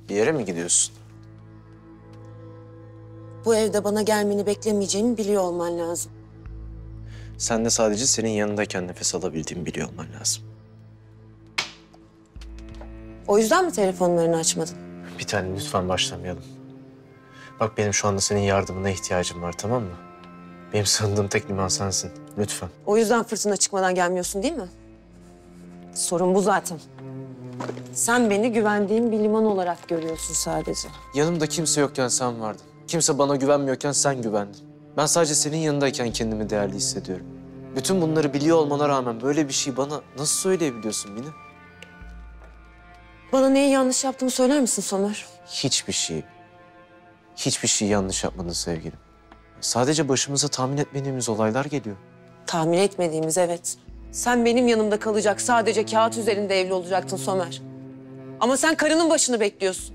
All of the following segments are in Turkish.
Bir yere mi gidiyorsun? Bu evde bana gelmeni beklemeyeceğimi biliyor olman lazım. Sen de sadece senin yanındayken nefes alabildiğimi biliyor olman lazım. O yüzden mi telefonlarını açmadın? Bir tane lütfen başlamayalım. Bak benim şu anda senin yardımına ihtiyacım var, tamam mı? Benim sığındığım tek liman sensin. Lütfen. O yüzden fırtına çıkmadan gelmiyorsun değil mi? Sorun bu zaten. Sen beni güvendiğin bir liman olarak görüyorsun sadece. Yanımda kimse yokken sen vardın. Kimse bana güvenmiyorken sen güvendin. Ben sadece senin yanındayken kendimi değerli hissediyorum. Bütün bunları biliyor olmana rağmen böyle bir şey bana nasıl söyleyebiliyorsun Mine? Bana neyi yanlış yaptığımı söyler misin Somer? Hiçbir şey yanlış yapmadın sevgilim. Sadece başımıza tahmin etmediğimiz olaylar geliyor. Tahmin etmediğimiz, evet. Sen benim yanımda kalacak, sadece kağıt üzerinde evli olacaktın Somer. Ama sen karının başını bekliyorsun.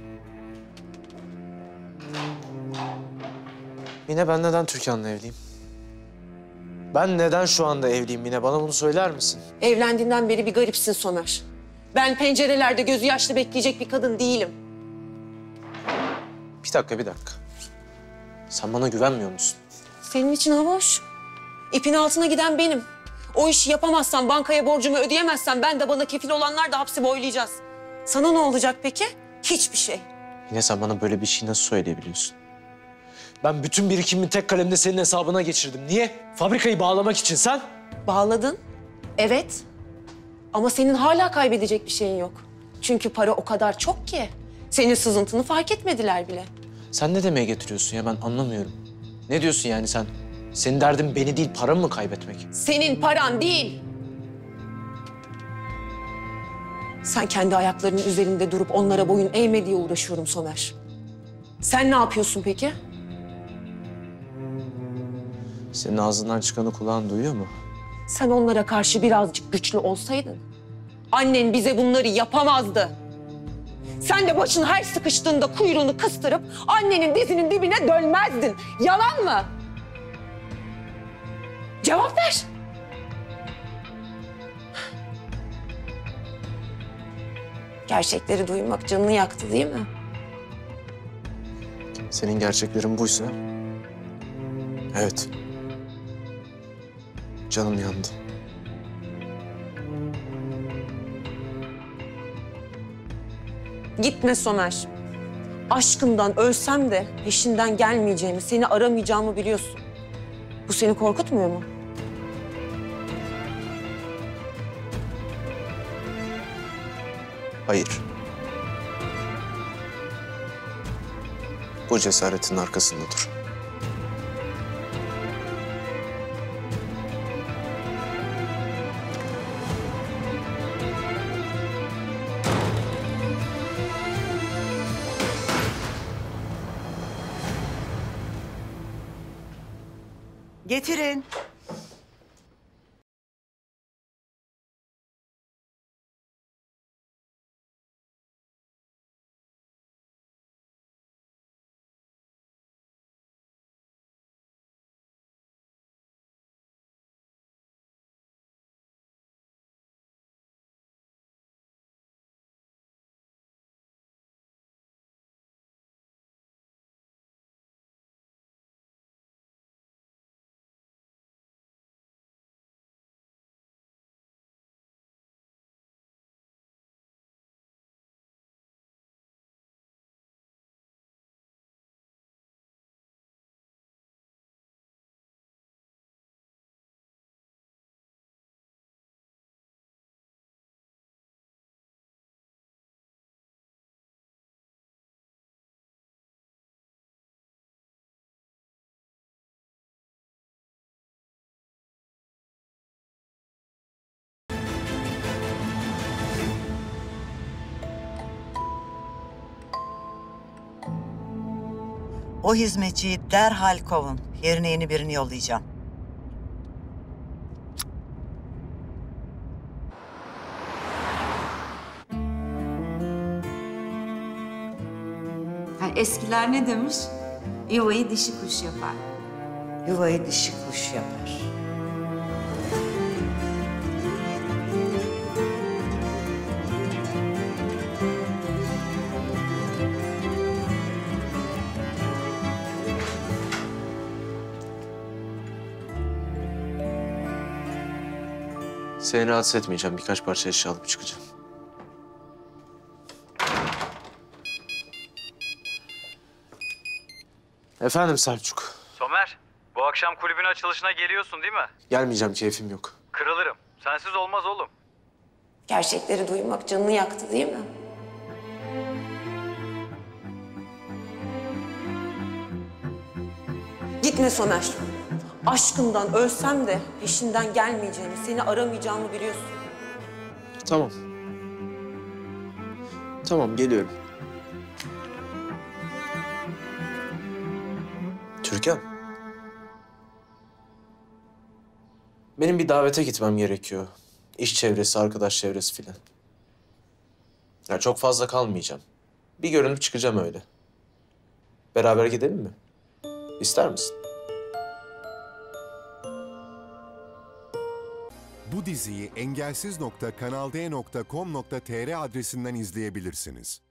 Mine, ben neden Türkan'la evliyim? Ben neden şu anda evliyim Mine? Bana bunu söyler misin? Evlendiğinden beri bir garipsin Somer. Ben pencerelerde gözü yaşlı bekleyecek bir kadın değilim. Bir dakika. Sen bana güvenmiyor musun? Senin için hava hoş. İpin altına giden benim. O işi yapamazsam, bankaya borcumu ödeyemezsem ben de bana kefil olanlar da hapsi boylayacağız. Sana ne olacak peki? Hiçbir şey. Mine, sen bana böyle bir şey nasıl söyleyebiliyorsun? Ben bütün birikimimi tek kalemde senin hesabına geçirdim. Niye? Fabrikayı bağlamak için sen. Bağladın. Evet. Ama senin hala kaybedecek bir şeyin yok. Çünkü para o kadar çok ki. Senin sızıntını fark etmediler bile. Sen ne demeye getiriyorsun ya, ben anlamıyorum. Ne diyorsun yani sen? Senin derdin beni değil, paramı mı kaybetmek? Senin paran değil. Sen kendi ayaklarının üzerinde durup onlara boyun eğme diye uğraşıyorum Somer. Sen ne yapıyorsun peki? Senin ağzından çıkanı kulağın duyuyor mu? Sen onlara karşı birazcık güçlü olsaydın, annen bize bunları yapamazdı. Sen de başın her sıkıştığında kuyruğunu kıstırıp annenin dizinin dibine dönmezdin. Yalan mı? Cevap ver. Gerçekleri duymak canını yaktı değil mi? Senin gerçeklerin buysa... Evet. Canım yandı. Gitme Somer. Aşkından ölsem de peşinden gelmeyeceğimi, seni aramayacağımı biliyorsun. Bu seni korkutmuyor mu? Hayır. Bu cesaretin arkasında dur. Getirin. O hizmetçiyi derhal kovun. Yerine yeni birini yollayacağım. Eskiler ne demiş? Yuvayı dişi kuş yapar. Yuvayı dişi kuş yapar. Seni rahatsız etmeyeceğim. Birkaç parça eşya alıp çıkacağım. Efendim Selçuk. Somer, bu akşam kulübün açılışına geliyorsun değil mi? Gelmeyeceğim, keyfim yok. Kırılırım. Sensiz olmaz oğlum. Gerçekleri duymak canını yaktı değil mi? Gitme Somer. Aşkından ölsem de peşinden gelmeyeceğimi, seni aramayacağımı biliyorsun. Tamam. Tamam, geliyorum. Türkan. Benim bir davete gitmem gerekiyor. İş çevresi, arkadaş çevresi filan. Ya çok fazla kalmayacağım. Bir görünüp çıkacağım öyle. Beraber gidelim mi? İster misin? Bu diziyi engelsiz.kanalde.com.tr adresinden izleyebilirsiniz.